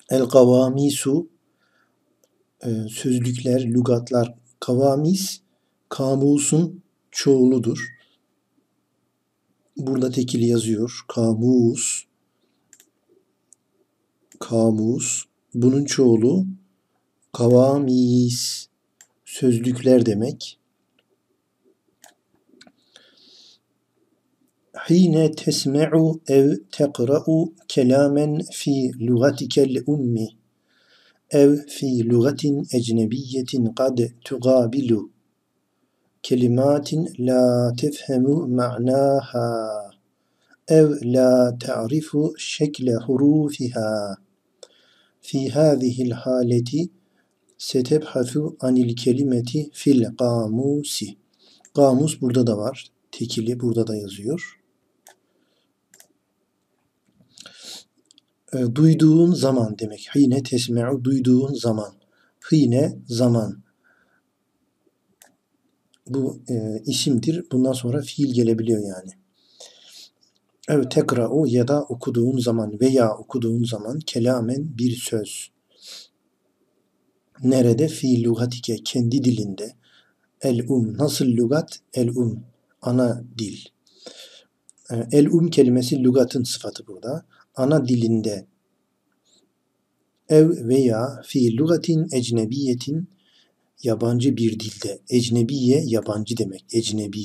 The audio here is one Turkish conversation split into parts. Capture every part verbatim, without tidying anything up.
El kavamisu e, sözlükler, lügatlar. Kavamis kamusun çoğuludur. Burada tekili yazıyor. Kamus. Kamus. Bunun çoğulu kavamis. Sözlükler demek. Hine tesme'u ev tekra'u kelamen fi lugatikel ummi ev fi lugatin ecnebiyetin kad tugabilu kelimatin la tefhemu ma'naha ev la ta'rifu şekle hurufiha fi hâzihil hâleti setebhasu anil kelimeti fil kamusi. Kamus burada da var. Tekili burada da yazıyor. E, duyduğun zaman demek. Hine tesme'u duyduğun zaman. Hine zaman. Bu e, isimdir. Bundan sonra fiil gelebiliyor yani. Evet, tekra'u ya da okuduğun zaman veya okuduğun zaman kelamen bir söz. Nerede? Fi lugatike kendi dilinde. El um nasıl lugat? El um ana dil. El um kelimesi lugatın sıfatı burada. Ana dilinde. Ev veya fi lugatin ecnebiyetin yabancı bir dilde. Ecnebiye yabancı demek. Ecnebi.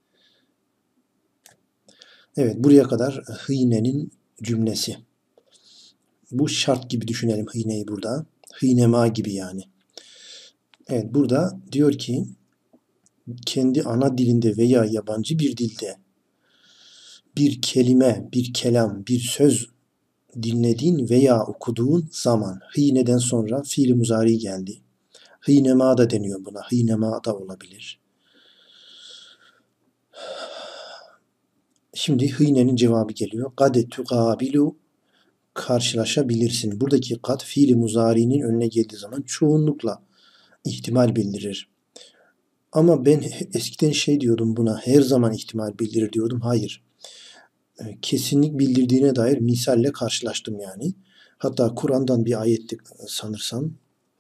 Evet, buraya kadar hınenin cümlesi. Bu şart gibi düşünelim hıneyi burada. Hınema gibi yani. Evet, burada diyor ki kendi ana dilinde veya yabancı bir dilde bir kelime, bir kelam, bir söz dinlediğin veya okuduğun zaman hîneden sonra fiil-i muzari geldi. Hînema da deniyor buna. Hînema da olabilir. Şimdi hînenin cevabı geliyor. Kade tuqabilu karşılaşabilirsin. Buradaki kad fiil-i muzari'nin önüne geldiği zaman çoğunlukla ihtimal bildirir. Ama ben eskiden şey diyordum buna, her zaman ihtimal bildirir diyordum. Hayır. Kesinlik bildirdiğine dair misalle karşılaştım yani. Hatta Kur'an'dan bir ayetti sanırsam.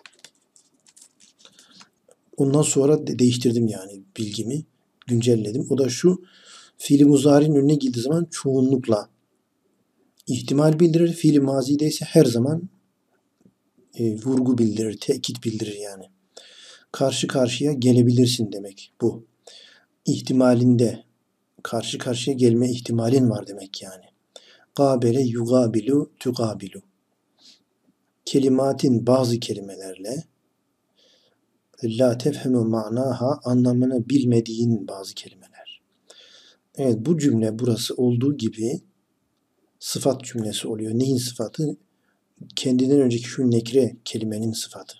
Ondan sonra de değiştirdim yani bilgimi. Güncelledim. O da şu, fiil-i muzari'nin önüne geldiği zaman çoğunlukla ihtimal bildirir. Fiil-i mazide ise her zaman e, vurgu bildirir, tekit bildirir yani. Karşı karşıya gelebilirsin demek bu. İhtimalinde karşı karşıya gelme ihtimalin var demek yani. Gabele yugabilu tugabilu. Kelimatin bazı kelimelerle la tefhemu ma'naha anlamını bilmediğin bazı kelimeler. Evet, bu cümle burası olduğu gibi sıfat cümlesi oluyor. Neyin sıfatı? Kendinden önceki şu nekre kelimenin sıfatı.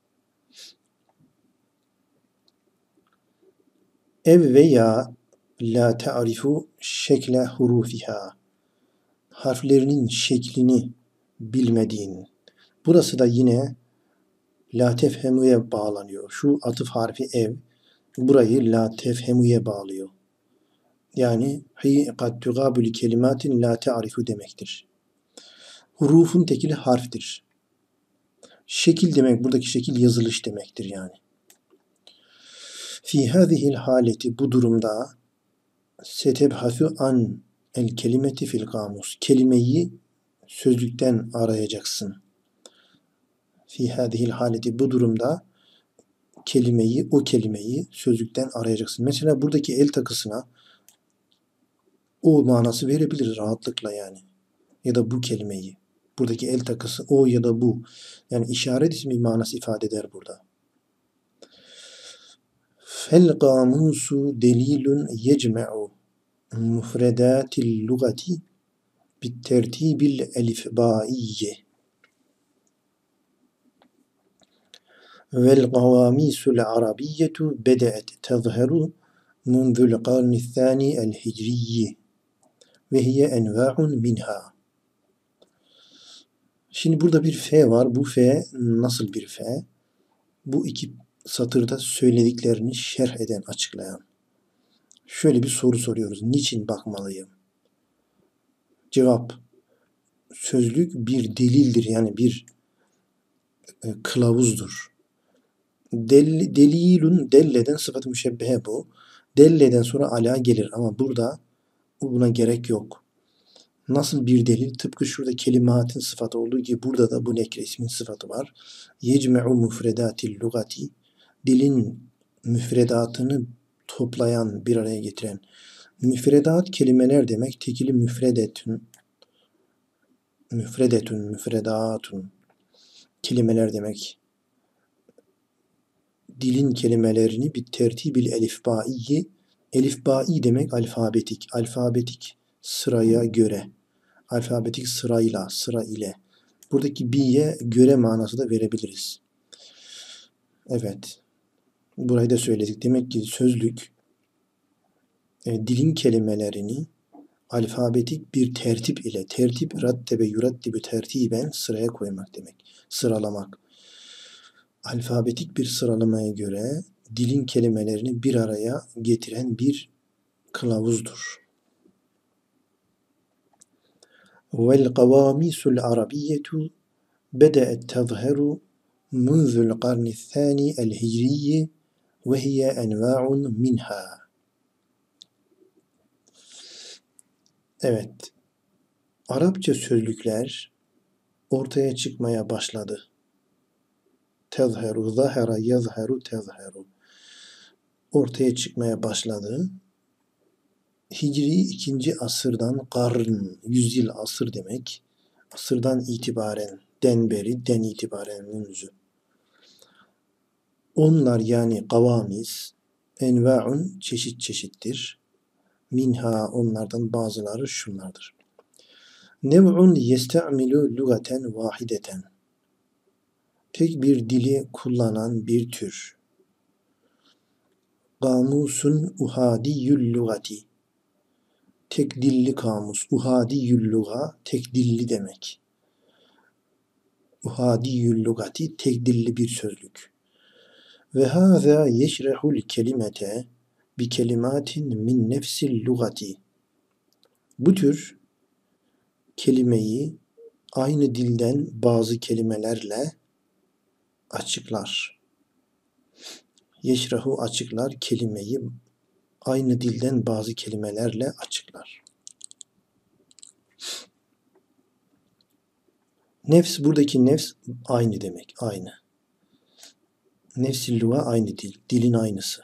Ev veya la ta'rifu şekle hurufiha. Harflerinin şeklini bilmediğin. Burası da yine la tefhemu'ya bağlanıyor. Şu atıf harfi ev burayı la tefhemu'ya bağlıyor. Yani hi kad tugabul kelimatin la ta'rifu demektir. Hurufun tekili harftir. Şekil demek buradaki şekil yazılış demektir yani. Fi hadihil haleti bu durumda setebhasu an el kelimeti fil kamus. Kelimeyi sözlükten arayacaksın. Fi hadihil haleti bu durumda kelimeyi, o kelimeyi sözlükten arayacaksın. Mesela buradaki el takısına o manası verebilir rahatlıkla yani. Ya da bu kelimeyi. Buradaki el takısı o ya da bu. Yani işaret ismi manası ifade eder burada. Fel kamusu delilun yecme'u mufredatil lugati bit tertibil elifbaiyye. Vel kavamisul arabiyyetu bede'et tezheru munzul karni thani el hicriyyi ve hiye enva'un minha. Şimdi burada bir F var. Bu F nasıl bir F? Bu iki satırda söylediklerini şerh eden, açıklayan. Şöyle bir soru soruyoruz. Niçin bakmalıyım? Cevap. Sözlük bir delildir. Yani bir e, kılavuzdur. Del, delilun, delleden sıfat-ı müşebbehe bu. Delleden sonra ala gelir ama burada buna gerek yok. Nasıl bir delil? Tıpkı şurada kelimatin sıfatı olduğu gibi burada da bu nekre ismin sıfatı var. Yecme'u müfredatil lugati, dilin müfredatını toplayan, bir araya getiren. Müfredat kelimeler demek. Tekili müfredetün, müfredetün, müfredatun kelimeler demek. Dilin kelimelerini bir tertibil elifbaiyi, elifbai demek alfabetik, alfabetik sıraya göre, alfabetik sırayla, sıra ile. Buradaki bi'ye göre manası da verebiliriz. Evet. Burayı da söyledik. Demek ki sözlük e, dilin kelimelerini alfabetik bir tertip ile, tertip rattebe yurattibu tertiben sıraya koymak demek. Sıralamak. Alfabetik bir sıralamaya göre dilin kelimelerini bir araya getiren bir kılavuzdur. Vel kavamisul arabiyyetu bede'et tezheru munzul karni thani el hicriyyi ve hiye enva'un minha. Evet. Arapça sözlükler ortaya çıkmaya başladı. Tezheru, zahara, yazheru, tezheru. Ortaya çıkmaya başladı. Hicri ikinci asırdan, karn, yüzyıl asır demek. Asırdan itibaren, den beri, den itibaren münzü. Onlar yani kavamiz, enva'un çeşit çeşittir. Minha onlardan bazıları şunlardır. Nev'un yeste'milu lugaten vahideten. Tek bir dili kullanan bir tür. Kamusun uhadiyyül lugati. Tek dilli kamus. Uhadiyyül luga tek dilli demek. Uhadiyyül lugati tek dilli bir sözlük. Ve hâzâ yeşrehul kelimete bi kelimatin min nefsil lugati. Bu tür kelimeyi aynı dilden bazı kelimelerle açıklar. Yeşrahu açıklar, kelimeyi aynı dilden bazı kelimelerle açıklar. Nefs, buradaki nefs aynı demek, aynı. Nefs-i luga aynı dil, dilin aynısı.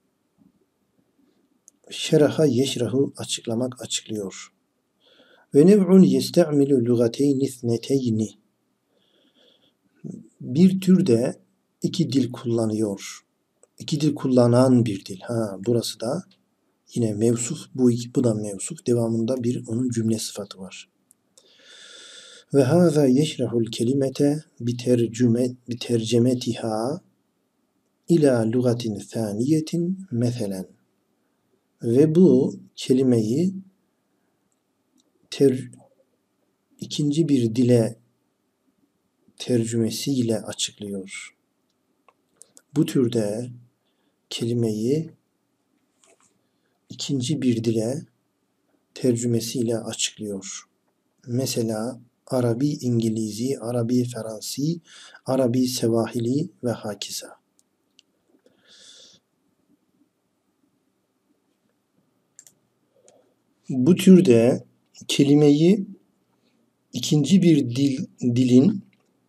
Şeraha yeşrahu açıklamak, açıklıyor. Ve nev'un yeste'milu lugateyni ithneteyni. Bir tür de iki dil kullanıyor. İki dil kullanan bir dil. Ha, burası da yine mevsuf, bu iki, bu da mevsuf. Devamında bir onun cümle sıfatı var. Ve hâzâ yeşrehul kelimete bitercüme bitercemetiha ila lugatin thaniyetin meselen. Ve bu kelimeyi ter, ikinci bir dile tercümesiyle açıklıyor. Bu türde kelimeyi ikinci bir dile tercümesiyle açıklıyor. Mesela Arabi İngilizi, Arabi Fransi, Arabi Sevahili ve hakeza. Bu türde kelimeyi ikinci bir dil, dilin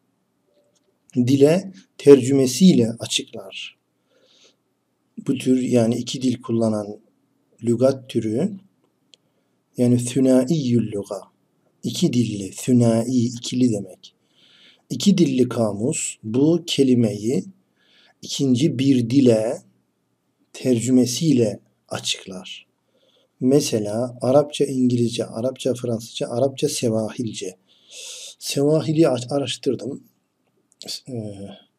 dile tercümesiyle açıklar. Bu tür yani iki dil kullanan lügat türü yani thünaiyyül luga, iki dilli, thünai, ikili demek. İki dilli kamus bu kelimeyi ikinci bir dile tercümesiyle açıklar. Mesela Arapça, İngilizce, Arapça, Fransızca, Arapça, Sevahilce. Sevahili araştırdım. Ee,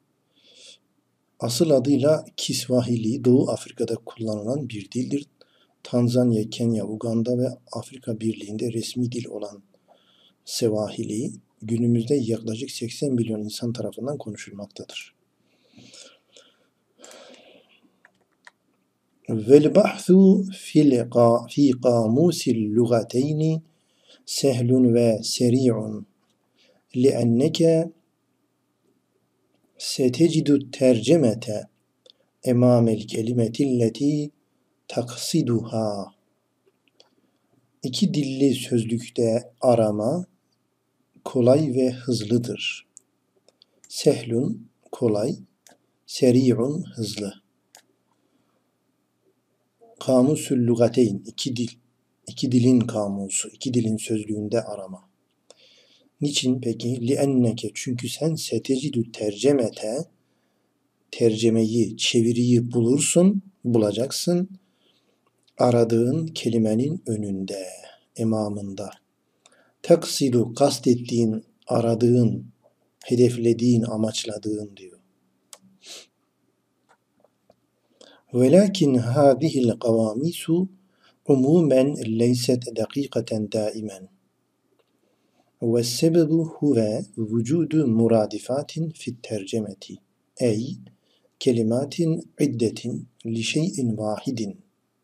asıl adıyla Kiswahili, Doğu Afrika'da kullanılan bir dildir. Tanzanya, Kenya, Uganda ve Afrika Birliği'nde resmi dil olan Sevahili günümüzde yaklaşık seksen milyon insan tarafından konuşulmaktadır. Vel bahsu fi kamusil lugateyni sehlun ve seri'un li'enneke Setecidu tercemete emamel kelimetilleti taksiduha. İki dilli sözlükte arama kolay ve hızlıdır. Sehlun kolay, seri'un hızlı. Kamusül lugateyn iki dil, iki dilin kamusu, iki dilin sözlüğünde arama. Niçin peki? Lienneke çünkü sen setecidü tercemete tercemeyi, çeviriyi bulursun, bulacaksın. Aradığın kelimenin önünde, emamında. Taksidu kastettiğin, aradığın, hedeflediğin, amaçladığın diyor. Velakin hâzihil kavâmisu umumen leyset dakikaten daimen. Ve sebebu huve vücudu muradifatin fit tercemeti. Ey kelimatin iddetin li şeyin vahidin.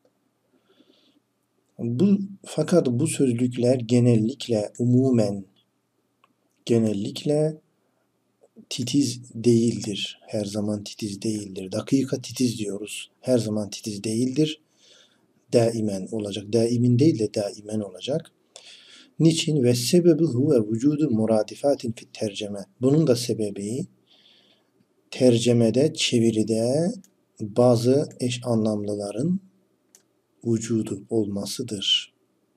Bu, fakat bu sözlükler genellikle umumen genellikle titiz değildir. Her zaman titiz değildir. Dakika titiz diyoruz. Her zaman titiz değildir. Daimen olacak. Daimin değil de daimen olacak. Niçin? Ve sebebi huve vücudu muradifatin fit terceme. Bunun da sebebi tercemede, çeviride bazı eş anlamlıların vücudu olmasıdır.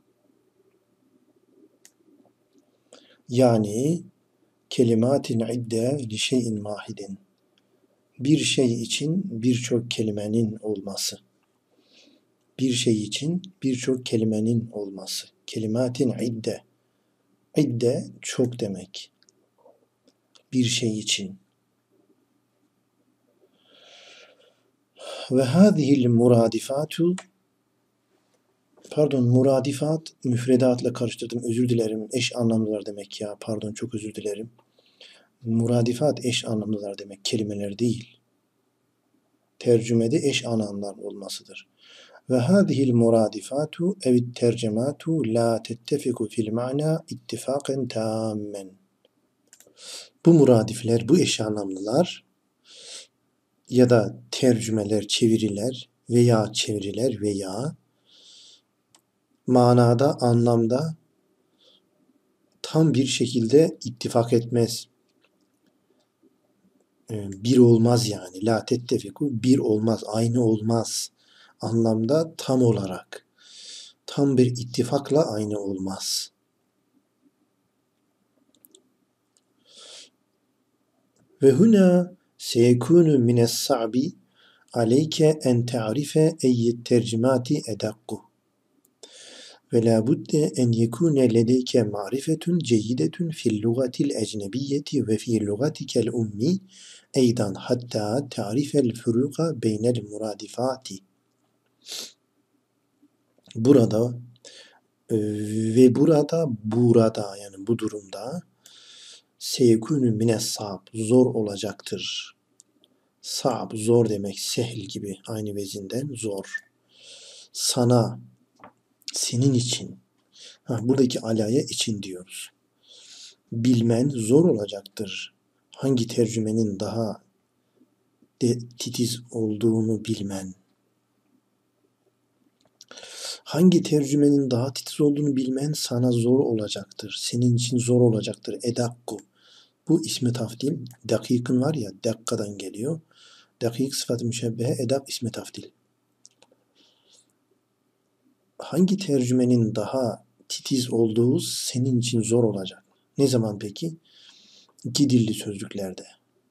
Yani kelimatin idde li şeyin vahidin. Bir şey için birçok kelimenin olması. Bir şey için birçok kelimenin olması. Kelimatin idde. İdde çok demek. Bir şey için. Ve hâzihil muradifatu pardon muradifat müfredatla karıştırdım. Özür dilerim. Eş anlamlılar demek ya. Pardon çok özür dilerim. Muradifat eş anlamlılar demek. Kelimeler değil. Tercümede eş anlamlar olmasıdır. Ve hâzihil muradifatu evit tercematu la tettefiku fil ma'na ittifaken tâmmen. Bu muradifler, bu eş anlamlılar ya da tercümeler, çeviriler veya çeviriler veya manada, anlamda tam bir şekilde ittifak etmez. Bir olmaz yani. La tettefiku bir olmaz, aynı olmaz. Anlamda tam olarak. Tam bir ittifakla aynı olmaz. Ve huna seyekunu mines sa'bi aleyke en te'arife eyyet tercimati edakku. Ve la budde en yekune ledeyke ma'rifetun ceyyidetun fil lugatil ecnebiyyeti ve fi lugatikel ummi eydan hatta ta'rifel furuka beynel muradifati. Burada e, ve burada burada yani bu durumda seyekûnü mines sa'b zor olacaktır. Sa'b zor demek, sehl gibi aynı vezinden zor. Sana, senin için. Ha, buradaki alaya için diyoruz. Bilmen zor olacaktır. Hangi tercümenin daha de, titiz olduğunu bilmen. Hangi tercümenin daha titiz olduğunu bilmen sana zor olacaktır. Senin için zor olacaktır. Edakku. Bu ismi tafdil. Dakikın var ya, dakikadan geliyor. Dakik sıfat-ı müşebbehe, edak ismi tafdil. Hangi tercümenin daha titiz olduğu senin için zor olacak. Ne zaman peki? İki dilli sözlüklerde.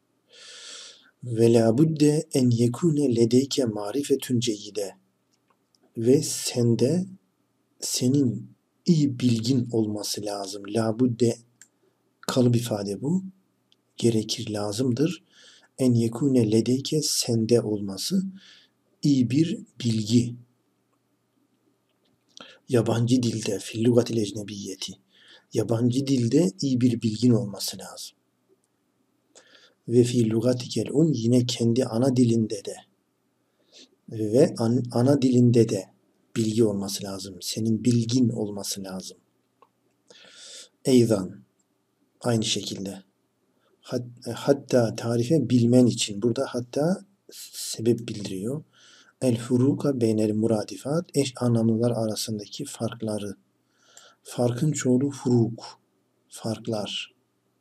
Ve la budde en yekune ledeyke marifetun ceyyide. Ve sende senin iyi bilgin olması lazım. La budde kalıp ifade bu. Gerekir, lazımdır. En yekune ledeyke sende olması iyi bir bilgi. Yabancı dilde fil lugatil ecnebiyyeti. Yabancı dilde iyi bir bilgin olması lazım. Ve fi lugatikel um yine kendi ana dilinde de ve an, ana dilinde de bilgi olması lazım. Senin bilgin olması lazım. Eydan aynı şekilde. Hatta tarife bilmen için. Burada hatta sebep bildiriyor. El furuka beynel muradifat, eş anlamlılar arasındaki farkları. Farkın çoğulu furuk, farklar.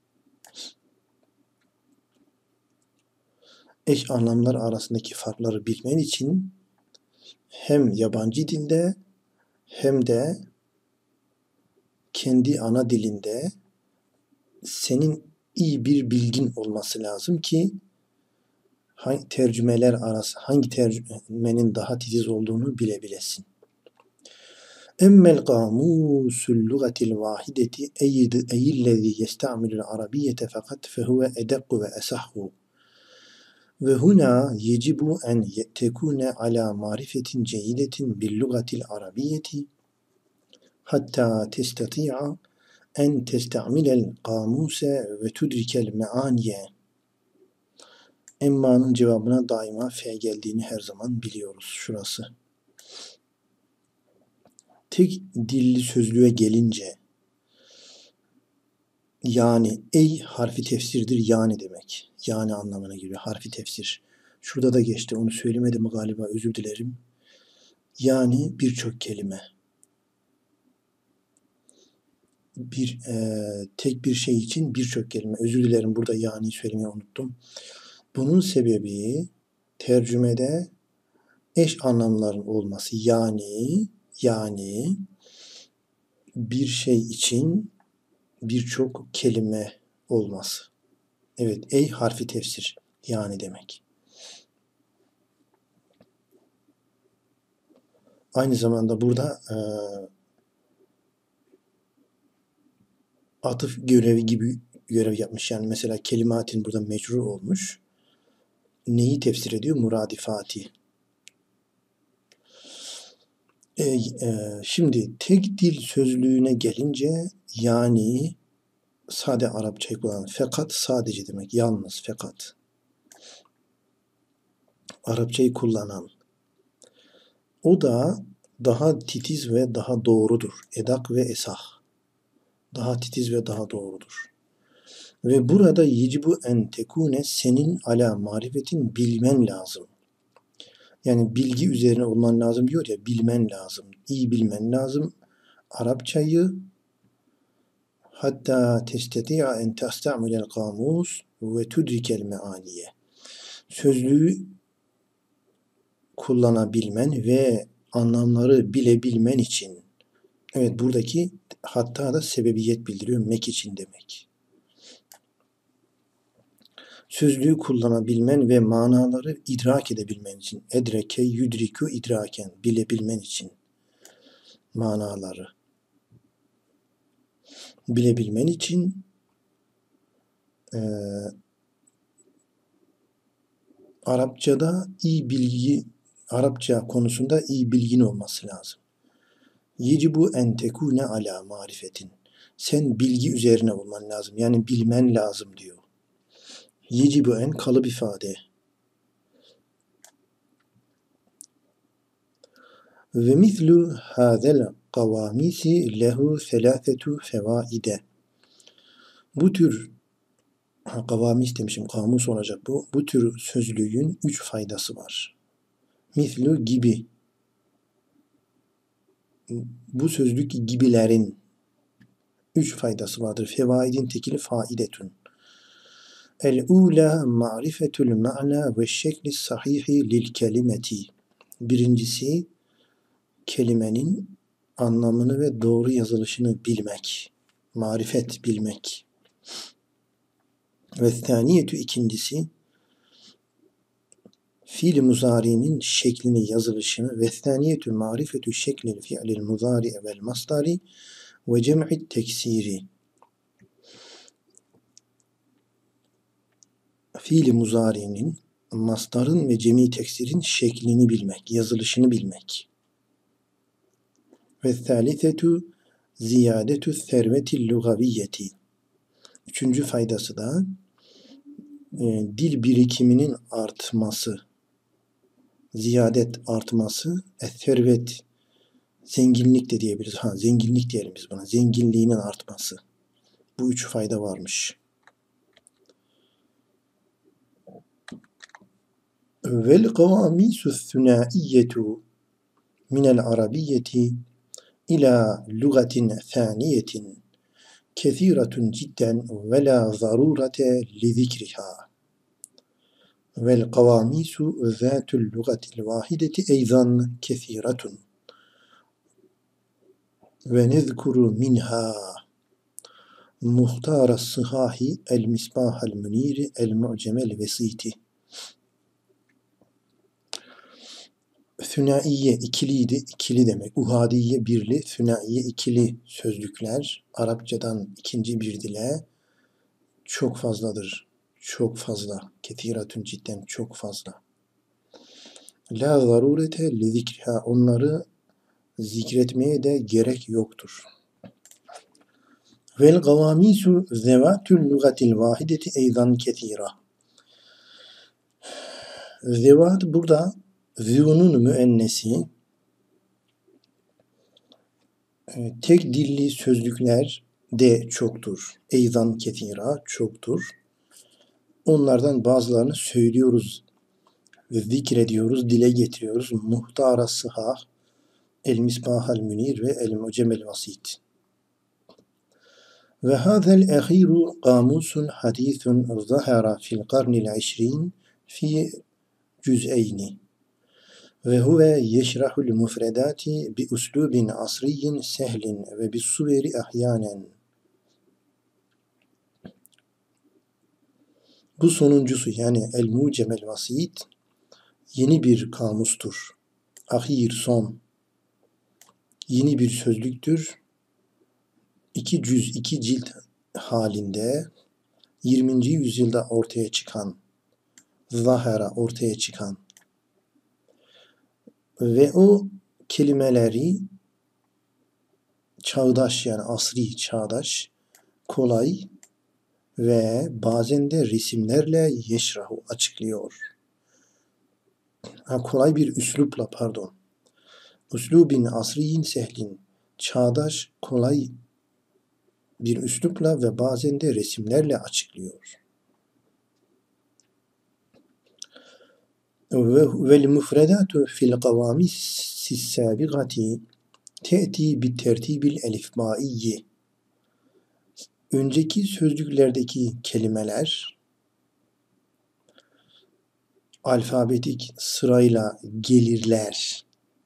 Eş anlamlar arasındaki farkları bilmen için hem yabancı dilde hem de kendi ana dilinde senin iyi bir bilgin olması lazım ki hangi tercümeler arası hangi tercümenin daha titiz olduğunu bilebilesin. Emmel kamusul lugatil vahideti eyyillezî yesta'milul arabiyyete fakat fehuve edekku ve esahhu. Ve huna yecibu en tekune ala marifetin ceyidetin bil lugatil arabiyyeti hatta testati'a en testa'milel kamuse ve tudrikel meaniye. Emma'nın cevabına daima fe geldiğini her zaman biliyoruz. Şurası. Tek dilli sözlüğe gelince yani ey harfi tefsirdir yani demek. Yani anlamına geliyor harfi tefsir. Şurada da geçti, onu söylemedim galiba, özür dilerim. Yani birçok kelime. Bir e, tek bir şey için birçok kelime. Özür dilerim, burada yani söylemeyi unuttum. Bunun sebebi tercümede eş anlamların olması. Yani yani bir şey için birçok kelime olması. Evet, ey harfi tefsir yani demek. Aynı zamanda burada e, atıf görevi gibi görev yapmış. Yani mesela kelimatin burada mecrur olmuş. Neyi tefsir ediyor? Muradifati. E, e, şimdi tek dil sözlüğüne gelince yani sade Arapçayı kullanan fakat sadece demek. Yalnız fakat. Arapçayı kullanan. O da daha titiz ve daha doğrudur. Edak ve esah. Daha titiz ve daha doğrudur. Ve burada yecibu en tekune senin ala marifetin bilmen lazım. Yani bilgi üzerine olman lazım diyor ya, bilmen lazım. İyi bilmen lazım. Arapçayı hatta testeti'a en testa'milel kamus ve tudrikel meaniye. Sözlüğü kullanabilmen ve anlamları bilebilmen için. Evet, buradaki hatta da sebebiyet bildiriyor. Mek için demek. Sözlüğü kullanabilmen ve manaları idrak edebilmen için. Edreke, yudriku, idraken. Bilebilmen için. Manaları. Bilebilmen için e, Arapçada iyi bilgi, Arapça konusunda iyi bilgin olması lazım. Yecibu en tekune ala marifetin. Sen bilgi üzerine olman lazım. Yani bilmen lazım diyor. Yecibu en kalıp ifade. Ve mislu hazel kavamisi lehu selâfetu fevaide. Bu tür ha, kavamis demişim, kamus olacak bu. Bu tür sözlüğün üç faydası var. Mislu gibi. Bu sözlük gibilerin üç faydası vardır. Fevaidin tekili faidetun. El-ula ma'rifetul ma'na ve şekli sahihi lil kelimeti. Birincisi kelimenin anlamını ve doğru yazılışını bilmek. Marifet bilmek. Ve thaniyetü ikincisi fiil muzari'nin şeklini, yazılışını ve thaniyetü marifetü şeklil fi'lil muzari vel masdari ve cem'i teksiri. Fiil muzari'nin, masdarın ve cem'i teksirin şeklini bilmek, yazılışını bilmek. Ve thalithetu ziyadetü servetil lugaviyyeti. Üçüncü faydası da e, dil birikiminin artması. Ziyadet artması, servet zenginlik de diyebiliriz. Ha, zenginlik diyelim biz buna. Zenginliğinin artması. Bu üç fayda varmış. Vel kavamisu thunaiyetu minel arabiyyeti ila lugatin thaniyetin kethiratun cidden ve la zarurete li zikriha. Vel kavamisu zâtul lugatil vahideti eyzan kethiratun ve nezkuru minha muhtar sıhahi el misbahal müniri el mu'cemel vesiti. Sünaiye ikiliydi, ikili demek. Uhadiye birli, sünaiye ikili sözcükler Arapçadan ikinci bir dile çok fazladır. Çok fazla. Kethiratun cidden çok fazla. La zarurete li zikriha. Onları zikretmeye de gerek yoktur. Vel gavamisu zevatul lugatil vahideti eyzan kethira. Zevat burada zûnun müennesi tek dilli sözcükler de çoktur. Eyzan kethira çoktur. Onlardan bazılarını söylüyoruz, zikrediyoruz, dile getiriyoruz. Muhtara sıhah, el misbahal münir ve el mucemel vasit. Ve hâzel ehiru kamusun hadîthun zahara fil karnil işrin fi cüz'eyni. Ve huve yeşrahul mufredati bi uslubin asriyin sehlin ve bi suveri ahyanen. Bu sonuncusu yani el mucemel vasit yeni bir kamustur. Ahir, son. Yeni bir sözlüktür. İki cüz, iki cilt halinde yirminci yüzyılda ortaya çıkan, zahara ortaya çıkan ve o kelimeleri çağdaş yani asri çağdaş, kolay ve bazen de resimlerle yeşrahu açıklıyor. Ha, kolay bir üslupla pardon. Üslubin asriyin sehlin çağdaş, kolay bir üslupla ve bazen de resimlerle açıklıyor. Vel mufredatu fil kavamis sabigati te'ti bit tertibil elifbaiyyi. Önceki sözcüklerdeki kelimeler alfabetik sırayla gelirler.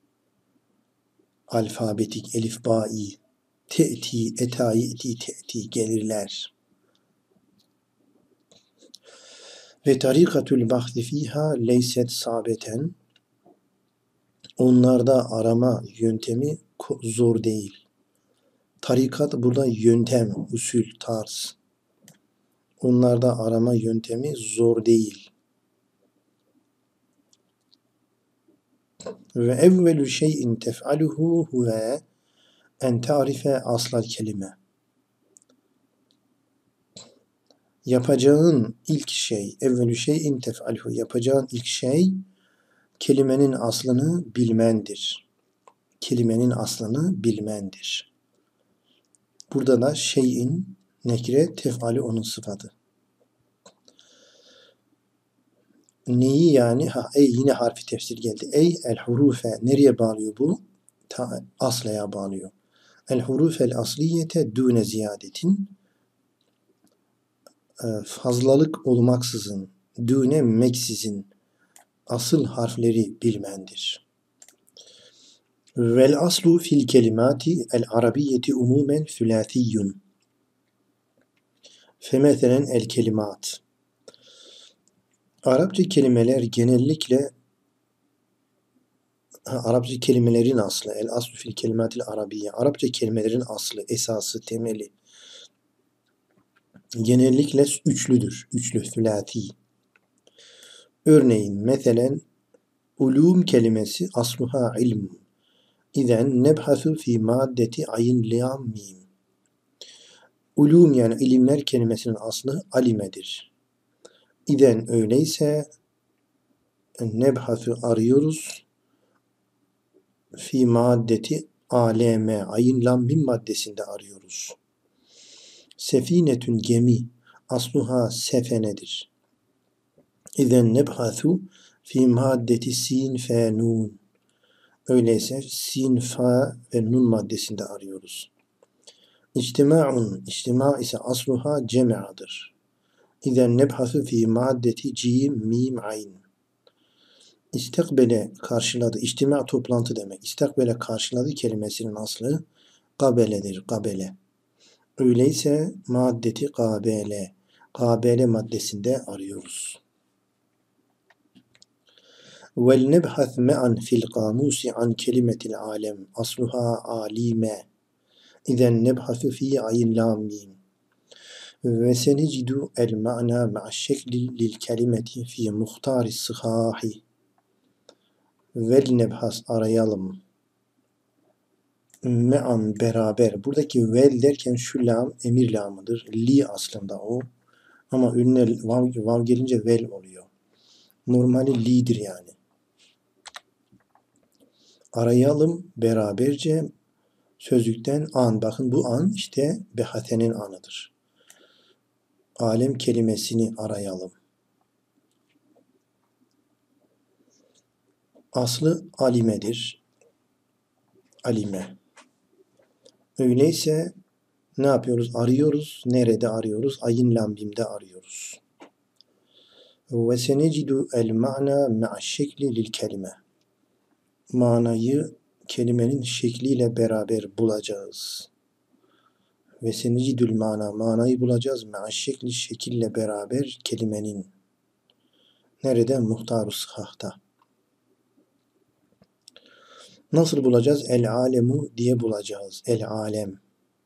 Alfabetik elifbai te'ti etayi eti te'ti gelirler. Ve tarikatul bahsi fiha leyset sabeten. Onlarda arama yöntemi zor değil. Tarikat burada yöntem, usul, tarz. Onlarda arama yöntemi zor değil. Ve evvelü şeyin tef'aluhu huve en ta'rife aslal kelime. Yapacağın ilk şey, evvelü şeyin tef'aluhu, yapacağın ilk şey kelimenin aslını bilmendir. Kelimenin aslını bilmendir. Burada da şeyin nekre, tef'ali onun sıfatı. Neyi yani? Ha, ey yine harfi tefsir geldi. Ey el hurufe. Nereye bağlıyor bu? Ta, aslaya bağlıyor. El hurufel asliyete dune ziyadetin. Fazlalık olmaksızın, dune meksizin asıl harfleri bilmendir. Vel aslu fil kelimati el arabiyyeti umumen sülâthiyyun. Femethelen el kelimat. Arapça kelimeler genellikle ha, Arapça kelimelerin aslı el aslu fil kelimatil arabiyye. Arapça kelimelerin aslı, esası, temeli genellikle üçlüdür. Üçlü, sülâthi. Örneğin meselen ulûm kelimesi asluha ilm. İzen nebhasu fi maddeti ayin liam mim. Ulûm yani ilimler kelimesinin aslı alimedir. İzen öyleyse nebhasu arıyoruz fi maddeti aleme ayin lam mim maddesinde arıyoruz. Sefinetün gemi asluha sefenedir. İzen nebhasu fi maddeti sin fe nun. Öyleyse sin, fa ve nun maddesinde arıyoruz. İçtima'un, içtima ise asluha cem'adır. İzen nebhasu fi maddeti cim, mim, ayn. İstakbele karşıladı. İçtima toplantı demek. İstakbele karşıladı kelimesinin aslı kabeledir. Kabele. Öyleyse maddeti kabele. Kabele maddesinde arıyoruz. Vel nebhas me'an fil kamusi an kelimetil alem. Asluha alime. İzen nebhasu fi ayn lam mim. Ve senecidu el ma'na ma'aşşekli lil kelimeti fi muhtari sıhahi. Vel nebhas arayalım. Me'an beraber. Buradaki vel derken şu lam emir lamıdır. Li aslında o. Ama önüne vav, vav gelince vel oluyor. Normali li'dir yani. Arayalım beraberce sözlükten an. Bakın bu an işte behatenin anıdır. Alem kelimesini arayalım. Aslı alimedir. Alime. Öyleyse ne yapıyoruz? Arıyoruz. Nerede arıyoruz? Ayın lambimde arıyoruz. Ve senecidu el ma'na ma'aşşekli lil kelime. Manayı kelimenin şekliyle beraber bulacağız. Ve senecidül mana. Manayı bulacağız. Ma'aşşekli şekille beraber kelimenin. Nerede? Muhtar-ı sıhhahta. Nasıl bulacağız? El alemu diye bulacağız. El alem.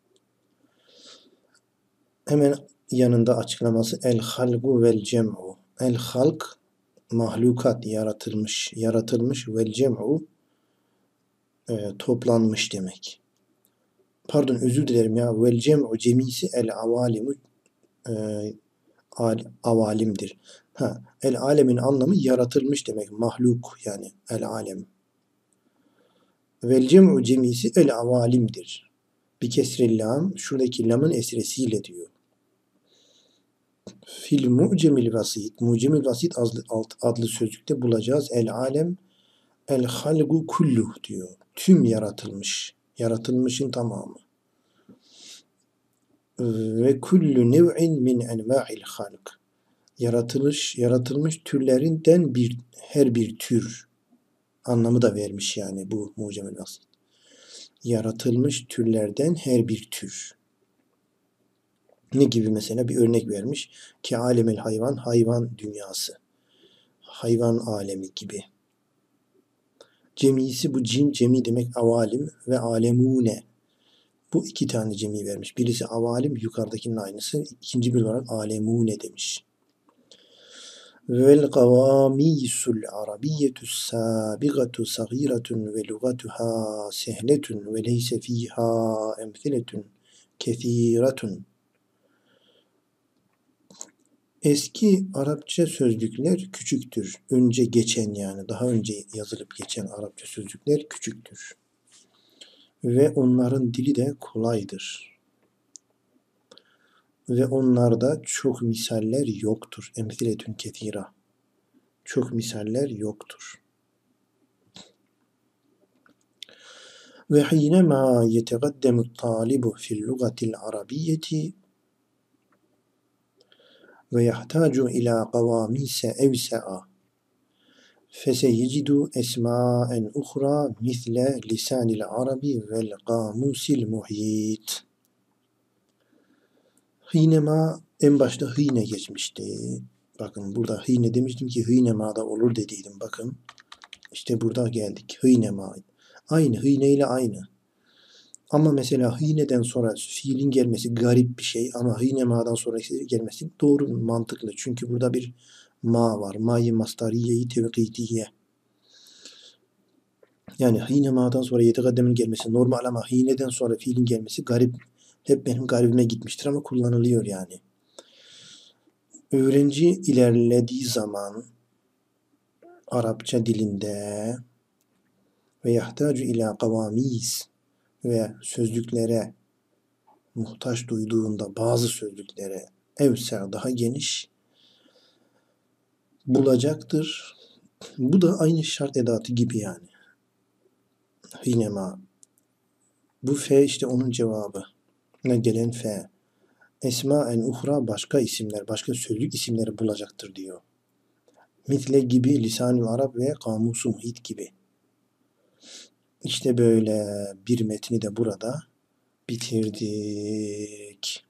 Hemen yanında açıklaması el halgu vel cem'u. El halk mahlukat yaratılmış, yaratılmış vel cem'u e, toplanmış demek. Pardon özür dilerim ya. Vel cem'u cemisi el avalimu e, al, avalimdir. Ha, el alemin anlamı yaratılmış demek. Mahluk yani el alem. Vel cem'u cemisi el avalimdir. Bir kesril lam, şuradaki lamın esresiyle diyor. Fil mu'cemil vasit, mu'cemil vasit adlı, adlı sözlükte bulacağız. El alem, el halgu kulluh diyor. Tüm yaratılmış, yaratılmışın tamamı. Ve kullu nev'in min enva'il halk. Yaratılış, yaratılmış türlerinden bir, her bir tür anlamı da vermiş yani bu mu'cemil vasit. Yaratılmış türlerden her bir tür. Ne gibi mesela bir örnek vermiş ki alemel hayvan, hayvan dünyası, hayvan alemi gibi. Cemisi bu cim, cemi demek avalim ve alemune. Bu iki tane cemi vermiş. Birisi avalim, yukarıdakinin aynısı. İkinci bir olarak alemune demiş. Vel kavamisul arabiyyetu sabigatu sagiratun ve lugatuha sehletun ve leyse fiha emfiletun kethiratun. Eski Arapça sözlükler küçüktür. Önce geçen yani daha önce yazılıp geçen Arapça sözlükler küçüktür. Ve onların dili de kolaydır. Ve onlarda çok misaller yoktur. Emsiletün ketira. Çok misaller yoktur. Ve hinema yetegaddemu talibu fil lugatil arabiyyeti ve yahtacu ila kavamise evse'a feseyecidu esma'en uhra misle lisanil arabi vel kamusil muhit. Hinema en başta hine geçmişti. Bakın burada hine demiştim ki hinema da olur dediydim. Bakın işte burada geldik. Hinema. Aynı hine ile aynı. Ama mesela hineden sonra fiilin gelmesi garip bir şey ama hinema'dan sonra gelmesi doğru mantıklı. Çünkü burada bir ma var. Ma-i mastariye-i tevkidiye. Yani hinema'dan sonra yetekaddemin gelmesi normal ama hineden sonra fiilin gelmesi garip. Hep benim garibime gitmiştir ama kullanılıyor yani. Öğrenci ilerlediği zaman Arapça dilinde ve yahtacu ila kavamis ve sözlüklere muhtaç duyduğunda bazı sözlüklere evse daha geniş bulacaktır. Bu da aynı şart edatı gibi yani. Hinema. Bu fe işte onun cevabı. Ne gelen fe. Esmaen uhra başka isimler, başka sözlük isimleri bulacaktır diyor. Mitle gibi Lisan-ı Arap ve Kamus-u Muhit gibi. İşte böyle bir metni de burada bitirdik.